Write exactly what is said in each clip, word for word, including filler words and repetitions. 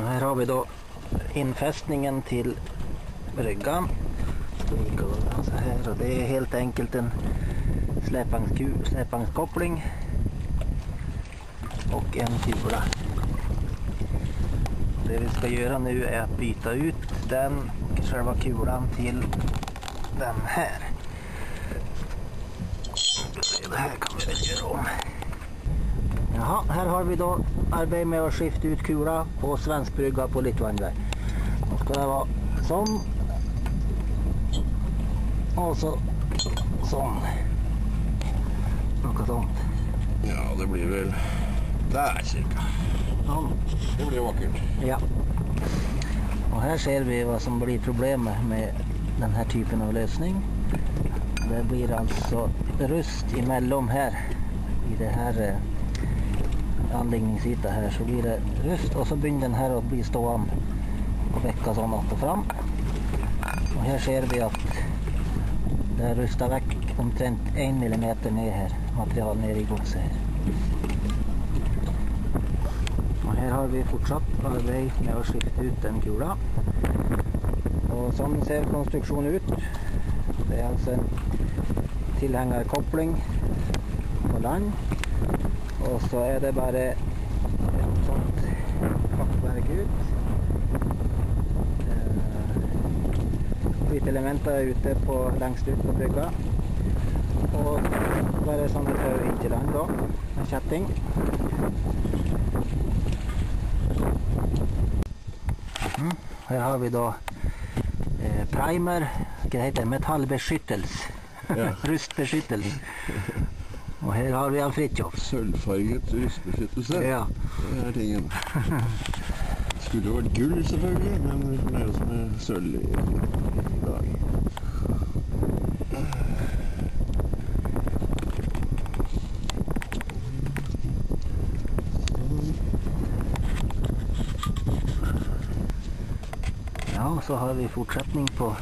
Här har vi då infästningen till bryggan. Så här, och det är helt enkelt en släpvagnskoppling och en kula. Det vi ska göra nu är att byta ut den och själva kulan till den här. Det här kan vi väl göra om. Jaha, här har vi då arbete med att skifta ut kula på svensk brygga på Litvagnberg. Då ska det vara sån. Och så sån. Något sånt. Ja, det blir väl där cirka. Ja. Det blir vackert. Ja. Och här ser vi vad som blir problemet med den här typen av lösning. Det blir alltså rust emellan här i det här eh, anläggningsytan här, så blir det rust och så börjar den här att bli stående och väcka sån åt och fram. Och här ser vi att det rustar väck omtrent en millimeter ner här, material ner i godset här. Och här har vi fortsatt arbete med att skifta ut en kula. Och sån ser konstruktionen ut. Det är alltså en tillhängarkoppling på land. Och så är det bara ett sånt packverk ut. Skitelementen är ute på längst ut på brygga. Och bara sån här in till land då, med kätting. Mm. Här har vi då eh, primer, det heter metallbeskyttelse, ja. Rustbeskyttelse. Och här har vi en Fritjof. Sølvfarget rustbeskyttelse. Ja. Det är tingen. Skulle ha varit guld selvfølgelig, men vi får nøye oss med sølv i dag. Ja, och så har vi fortsättning på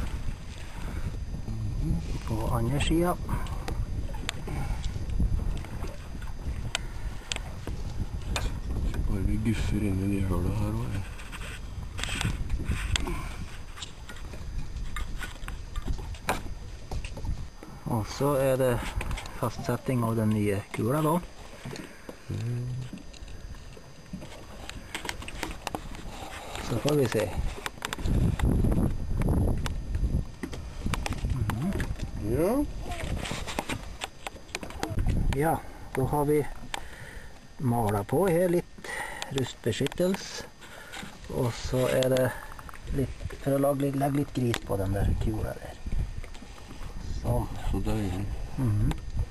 på andra sidan. Bare vi guffer inn i de hølene her også. Och så är det fastsättning av den nya kula då. Mm. Så får vi se. Mm. Ja. Ja, då har vi malat på här lite rustbeskyttelse. Och så är det lite, för att lägga, lägga lite gris på den där kulan där. Så. Så där är det. Mm.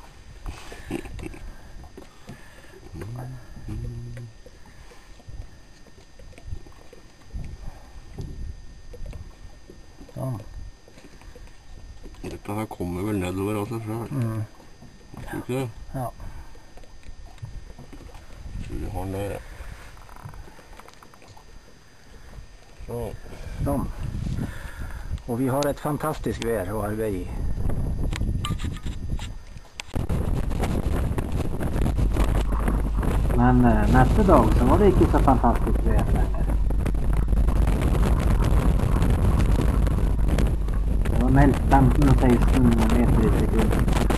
Så. Dette her kommer vel nedover av seg selv. Mm. Tror ikke det? Ja. Så vi har den der. Så. Så. Och vi har ett fantastiskt väder att arbeta i. Men eh, nästa dag så var det inte så fantastiskt väder längre. Det var mellan femton och sexton meter i sekunden.